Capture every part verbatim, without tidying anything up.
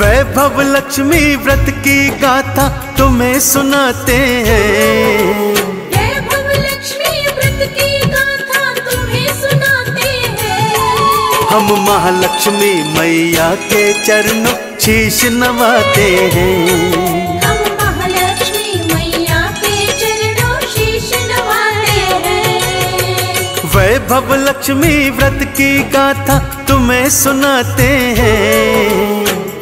वैभव लक्ष्मी व्रत की गाथा तुम्हें सुनाते हैं। वैभव लक्ष्मी व्रत की गाथा तुम्हें सुनाते हैं। हम महालक्ष्मी मैया के चरणों शीश नवाते हैं। हम महालक्ष्मी मैया के चरणों शीश नवाते हैं। वैभव लक्ष्मी व्रत की गाथा तुम्हें सुनाते हैं।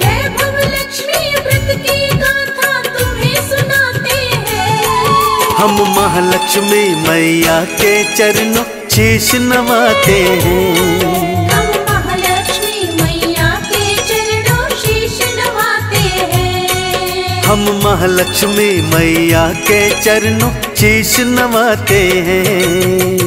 हम महालक्ष्मी मैया के चरणों शीश नवाते हैं। हम महालक्ष्मी मैया के चरणों शीश नवाते हैं। हम महालक्ष्मी मैया के चरणों शीश नवाते हैं।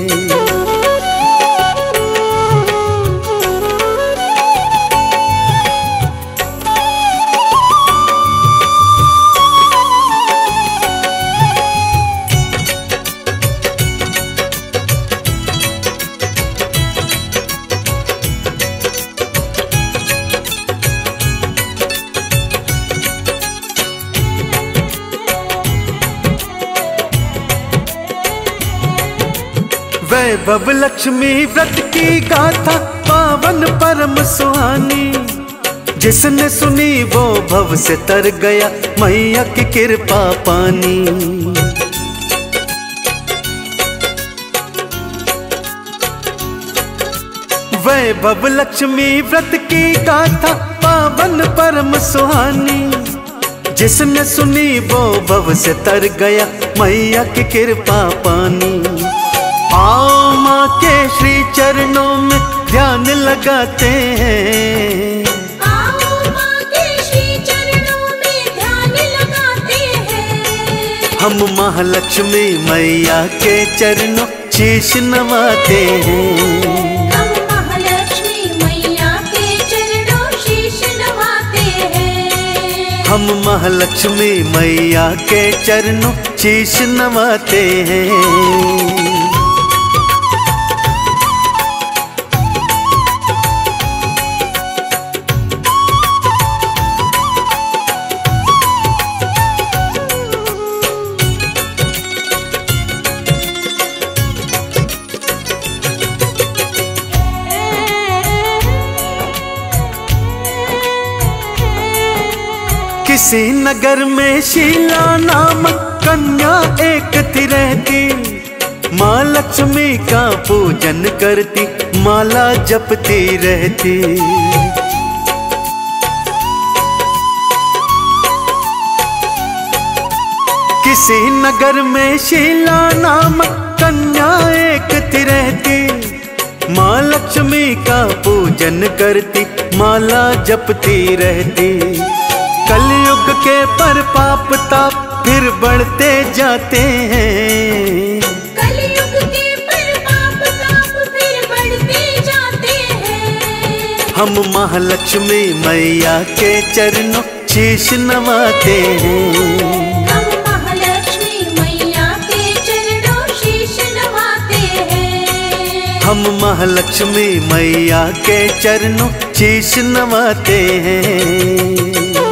वैभव लक्ष्मी व्रत की गाथा पावन परम सुहानी, जिसने सुनी वो भव से तर गया मैया की कृपा पानी। वैभव लक्ष्मी व्रत की गाथा पावन परम सुहानी, जिसने सुनी वो भव से तर गया मैया की कृपा पानी। आओ माँ के श्री चरणों में ध्यान लगाते हैं। आओ माँ के श्री चरणों में ध्यान लगाते हैं। हम महालक्ष्मी मैया के चरणों शीश नवाते हैं। हम महालक्ष्मी मैया के चरणों शीश नवाते हैं। हम महालक्ष्मी मैया के चरणों शीश नवाते हैं। किसी नगर में शीला नामक कन्या एक थी रहती, माँ लक्ष्मी का पूजन करती, माला जपती रहती। किसी नगर में शीला नामक कन्या एक थी रहती, माँ लक्ष्मी का पूजन करती, माला जपती रहती। कलयुग के पर पाप ताप फिर बढ़ते जाते हैं। कलयुग के पर पाप ताप फिर बढ़ते जाते हैं। हम महालक्ष्मी मैया के चरणों शीश नवाते हैं। हम महालक्ष्मी मैया के चरणों शीश नवाते हैं। हम महालक्ष्मी मैया के चरणों शीश नवाते हैं।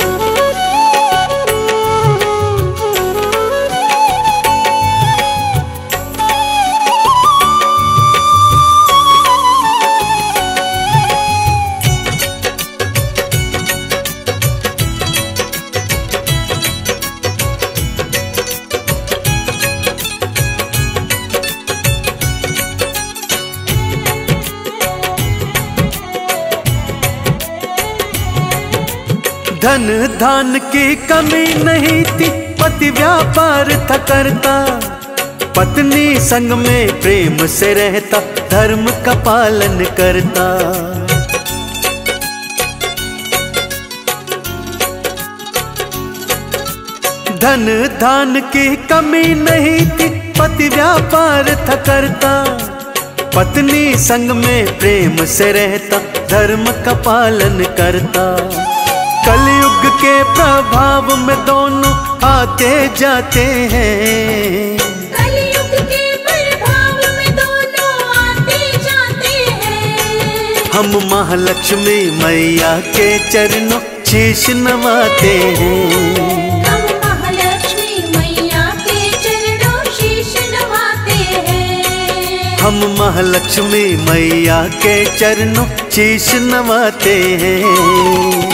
धन धान की कमी नहीं थी, पति व्यापार था करता, पत्नी संग में प्रेम से रहता, धर्म का पालन करता। धन धान की कमी नहीं थी, पति व्यापार था करता, पत्नी संग में प्रेम से रहता, धर्म का पालन करता। कलयुग के प्रभाव में दोनों आते जाते हैं। कलयुग के प्रभाव में दोनों आते जाते हैं। हम महालक्ष्मी मैया के चरणों शीश नवाते हैं। हम महालक्ष्मी मैया के चरणों शीश नवाते हैं। हम महालक्ष्मी मैया के चरणों शीश नवाते हैं।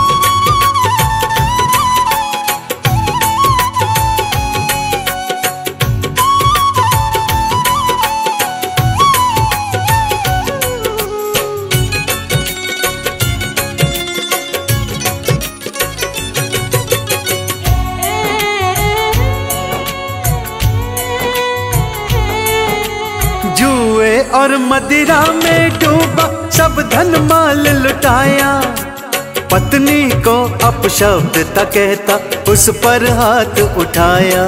जुए और मदिरा में डूबा सब धन माल लुटाया, पत्नी को अपशब्द तक कहता उस पर हाथ उठाया।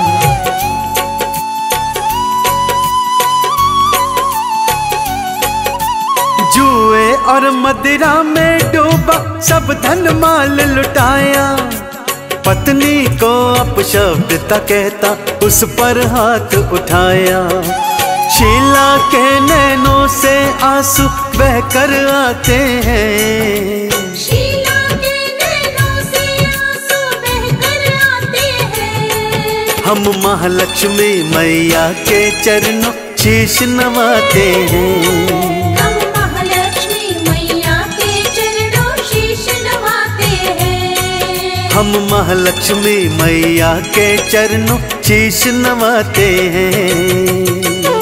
जुए और मदिरा में डूबा सब धन माल लुटाया, पत्नी को अपशब्द तक कहता उस पर हाथ उठाया। शीला के नैनों से आंसू बहकर आते हैं। शीला के नैनों से आंसू बहकर आते हैं। हम महालक्ष्मी मैया के चरणों शीश नवाते हैं। हम महालक्ष्मी मैया के चरणों शीश नवाते हैं। हम महालक्ष्मी मैया के चरणों शीश नवाते हैं।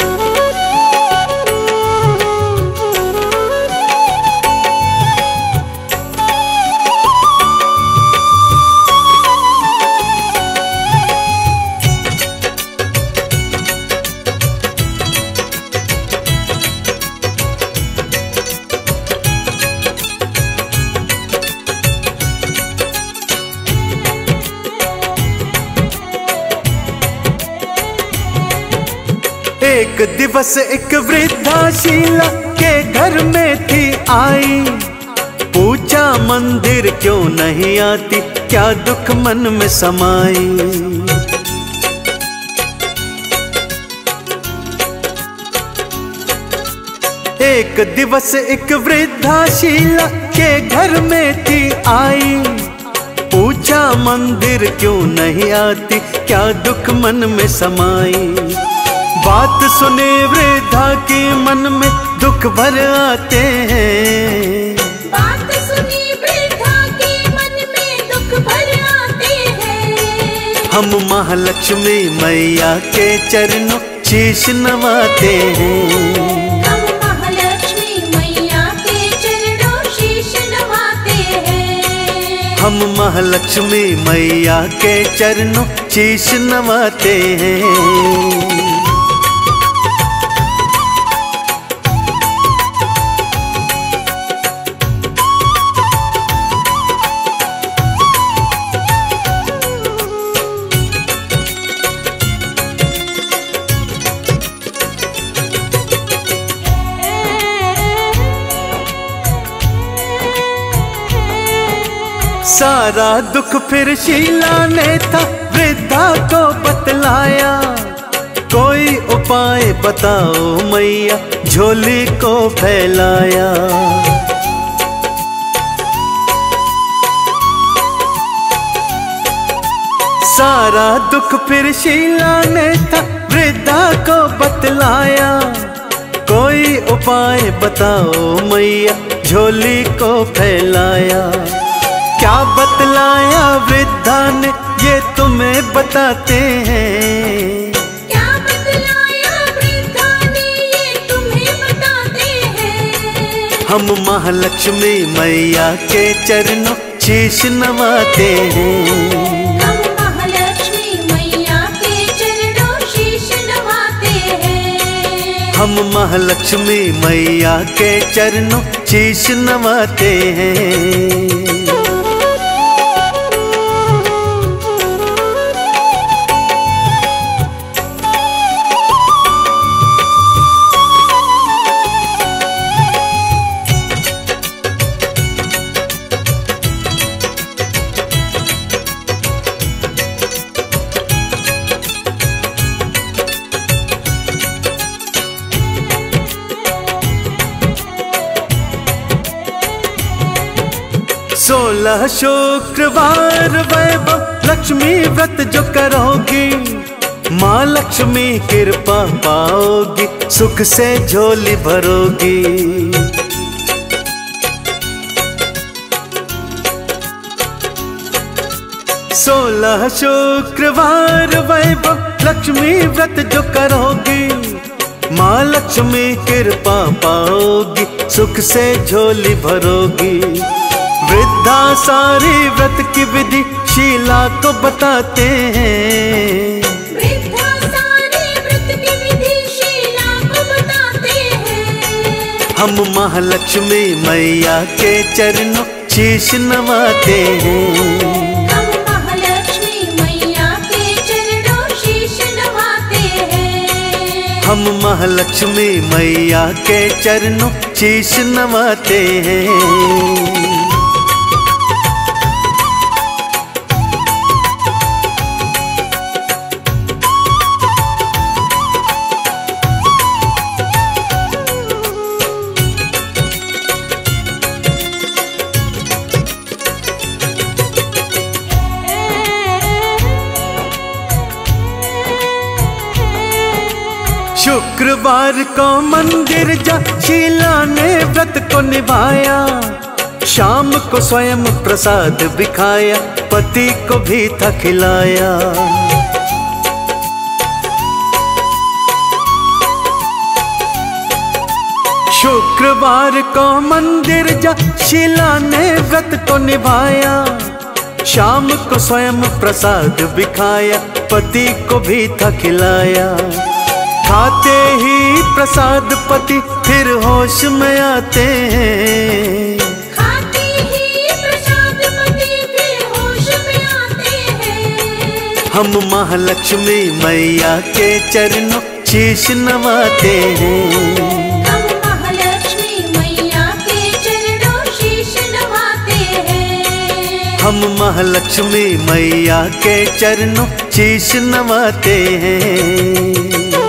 एक दिवस एक वृद्धा शीला के घर में थी आई, पूछा मंदिर क्यों नहीं आती, क्या दुख मन में समाई। एक दिवस एक वृद्धा शीला के घर में थी आई, पूछा मंदिर क्यों नहीं आती, क्या दुख मन में समाई। बात सुने वृद्धा की मन में दुख भर आते हैं। बात सुनी वृद्धा की मन में दुख भर आते हैं। हम महालक्ष्मी मैया के चरणों शीश नवाते हैं। हम महालक्ष्मी मैया के चरणों शीश नवाते हैं। हम महालक्ष्मी मैया के चरणों शीश नवाते हैं। सारा दुख फिर शीला ने था वृद्धा को बतलाया, कोई उपाय बताओ मैया झोली को फैलाया। सारा दुख फिर शीला ने था वृद्धा को बतलाया, कोई उपाय बताओ मैया झोली को फैलाया। क्या बतलाया वृद्धा ने ये तुम्हें बताते हैं। क्या बतलाया वृद्धा ने ये तुम्हें बताते हैं। हम महालक्ष्मी मैया के चरणों शीश नवाते हैं। हम महालक्ष्मी मैया के चरणों शीश नवाते हैं। हम महालक्ष्मी मैया के चरणों शीश नवाते हैं। सो सोलह शुक्रवार वैभव लक्ष्मी व्रत जो करोगी, माँ लक्ष्मी कृपा पाओगी, सुख से झोली भरोगी। सोलह शुक्रवार वैभव लक्ष्मी व्रत जो करोगी, माँ लक्ष्मी कृपा पाओगी, सुख से झोली भरोगी। वृद्धा सारी व्रत की विधि शीला को बताते हैं, वृद्धा सारी व्रत की विधि शीला को बताते हैं। हम महालक्ष्मी मैया के चरणों शीश नवाते हैं, हम महालक्ष्मी मैया के चरणों शीश नवाते हैं। हम महालक्ष्मी मैया के चरणों शीश नवाते हैं। शुक्रवार को मंदिर जा शीला ने व्रत को निभाया, शाम को स्वयं प्रसाद भी खाया, पति को भी था खिलाया। शुक्रवार को मंदिर जा शीला ने व्रत को निभाया, शाम को स्वयं प्रसाद भी खाया, पति को भी था खिलाया। खाते ही प्रसाद पति फिर होश में आते हैं, खाते ही प्रसाद पति फिर होश में आते हैं। हम महालक्ष्मी मैया के चरणों शीश नवाते हैं, हम महालक्ष्मी मैया के चरणों शीश नवाते हैं। हम महालक्ष्मी मैया के चरणों शीश नवाते हैं।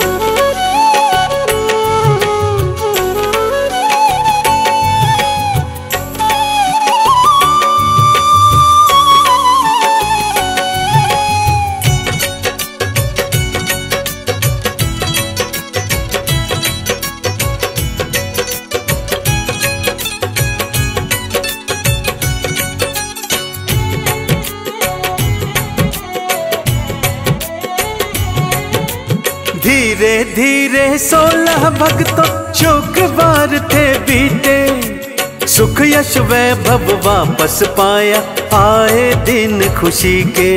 धीरे धीरे सोलह भक्तों शुक्रवार थे बीते, सुख यश वैभव वापस पाया, आए दिन खुशी के।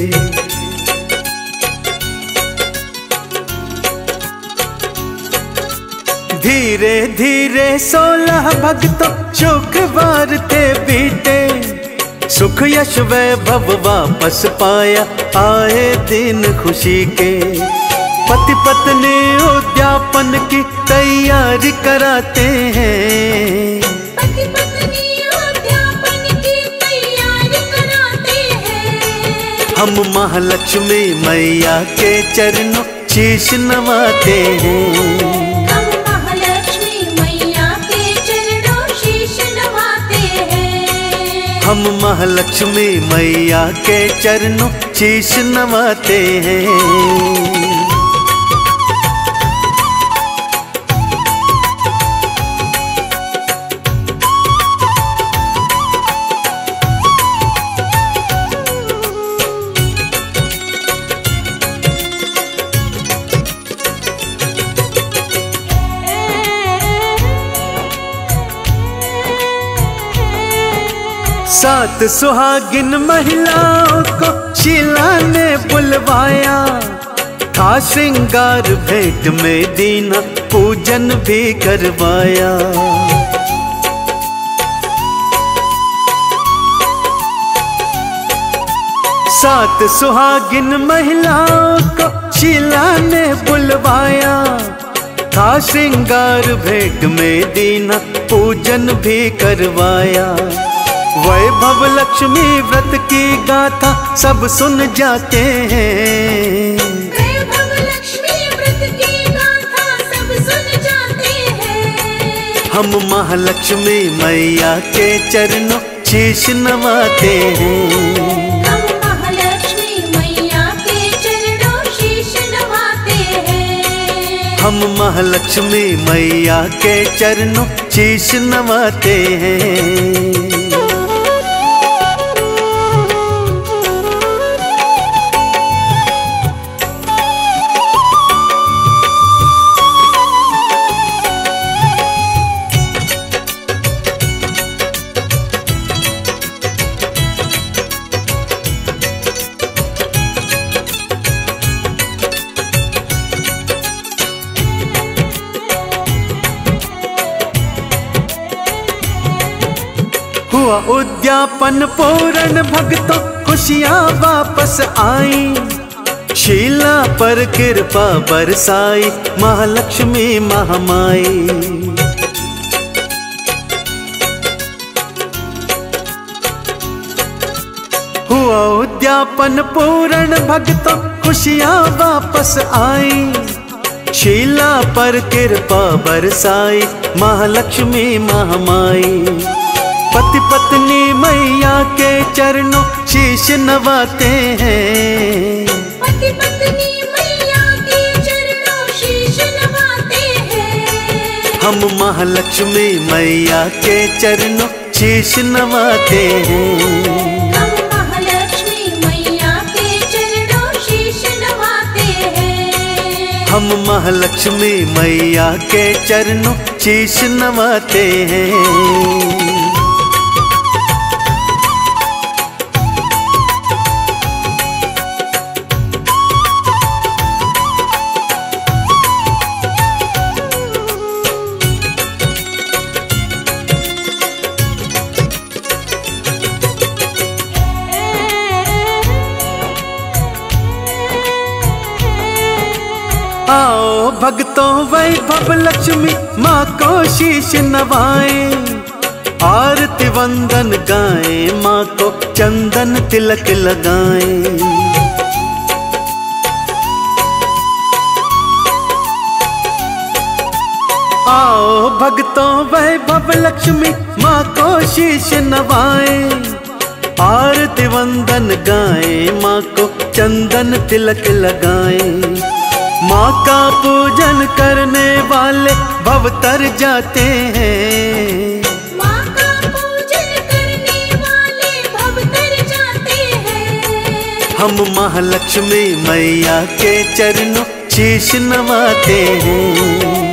धीरे धीरे सोलह भक्तों शुक्रवार थे बीते, सुख यश वैभव वापस पाया, आए दिन खुशी के। पति पत्नी उद्यापन की तैयारी कराते हैं, पति पत्नी उद्यापन की तैयारी कराते हैं। हम महालक्ष्मी मैया के चरणों शीश नवाते हैं, हम महालक्ष्मी मैया के चरणों शीश नवाते हैं। हम महालक्ष्मी मैया के चरणों शीश नवाते हैं। सात सुहागिन महिलाओं को शीला ने बुलवाया, था श्रृंगार भेंट में दीना, पूजन भी करवाया। सात सुहागिन महिलाओं को शीला ने बुलवाया, था श्रृंगार भेंट में दीना, पूजन भी करवाया। वैभव लक्ष्मी व्रत की गाथा सब सुन जाते हैं, वैभव लक्ष्मी व्रत की गाथा सब सुन जाते हैं। हम महालक्ष्मी मैया के चरणों शीश नवाते हैं। हम महालक्ष्मी मैया के चरणों शीश नवाते हैं। हम महालक्ष्मी मैया के चरणों शीश नवाते हैं। हुआ उद्यापन पूर्ण भक्तों खुशियाँ वापस आई। शीला पर कृपा बरसाई महालक्ष्मी महामाई। हुआ उद्यापन पूर्ण भक्तों खुशियाँ वापस आई। शीला पर कृपा बरसाई महालक्ष्मी महामाई। पति पत्नी मैया के चरणों शीश नवाते हैं। पति पत्नी मैया के चरणों शीश नवाते हैं। हम महालक्ष्मी मैया के चरणों शीश नवाते हैं। हम महालक्ष्मी मैया के चरणों शीश नवाते हैं। हम महालक्ष्मी मैया के चरणों शीश नवाते हैं। आओ भक्तों वैभव लक्ष्मी माँ को शीश नवाएं। आरती वंदन गाएं माँ को चंदन तिलक लगाएं। आओ भक्तों वैभव लक्ष्मी माँ को शीश नवाएं। आरती वंदन गाएं माँ को चंदन तिलक लगाएं। माँ का पूजन करने वाले भव तर जाते हैं। माँ का पूजन करने वाले भव तर जाते हैं। हम महालक्ष्मी मैया के चरणों शीश नवाते हैं।